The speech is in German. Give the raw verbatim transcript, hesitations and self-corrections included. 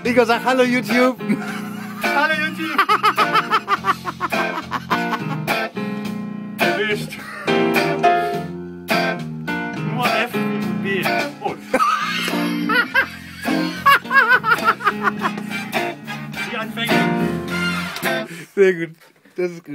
Igor sagt Hallo YouTube. Hallo YouTube. Erwischt. Nur F und B. Oh. Die Anfänge. Sehr gut. Das ist gut.